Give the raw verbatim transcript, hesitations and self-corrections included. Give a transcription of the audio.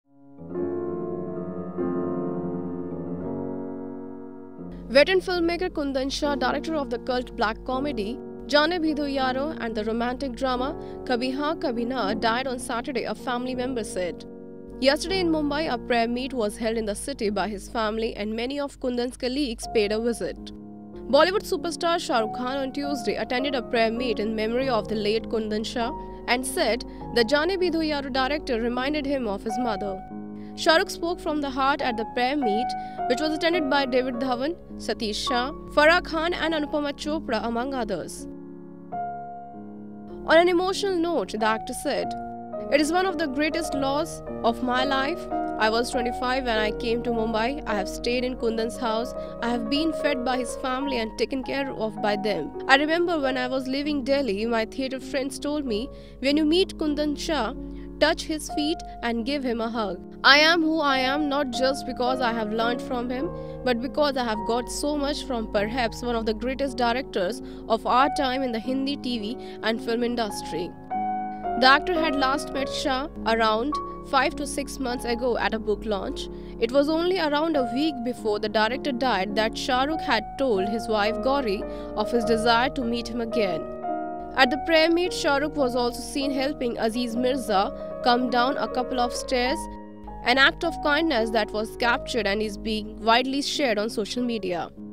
Veteran filmmaker Kundan Shah, director of the cult black comedy Jaane Bhi Do Yaaro and the romantic drama Kabhi Haan Kabhi Naa, died on Saturday, a family member said. Yesterday in Mumbai, a prayer meet was held in the city by his family and many of Kundan's colleagues paid a visit. Bollywood superstar Shah Rukh Khan on Tuesday attended a prayer meet in memory of the late Kundan Shah and said the Jaane Bhi Do Yaaro director reminded him of his mother. Shah Rukh spoke from the heart at the prayer meet, which was attended by David Dhawan, Satish Shah, Farah Khan and Anupama Chopra, among others. On an emotional note, the actor said, "It is one of the greatest loss of my life. I was twenty-five when I came to Mumbai. I have stayed in Kundan's house. I have been fed by his family and taken care of by them. I remember when I was leaving Delhi, my theatre friends told me, when you meet Kundan Shah, touch his feet and give him a hug. I am who I am not just because I have learned from him, but because I have got so much from perhaps one of the greatest directors of our time in the Hindi T V and film industry." The actor had last met Shah around five to six months ago at a book launch. It was only around a week before the director died that Shah Rukh had told his wife Gauri of his desire to meet him again. At the prayer meet, Shah Rukh was also seen helping Aziz Mirza come down a couple of stairs, an act of kindness that was captured and is being widely shared on social media.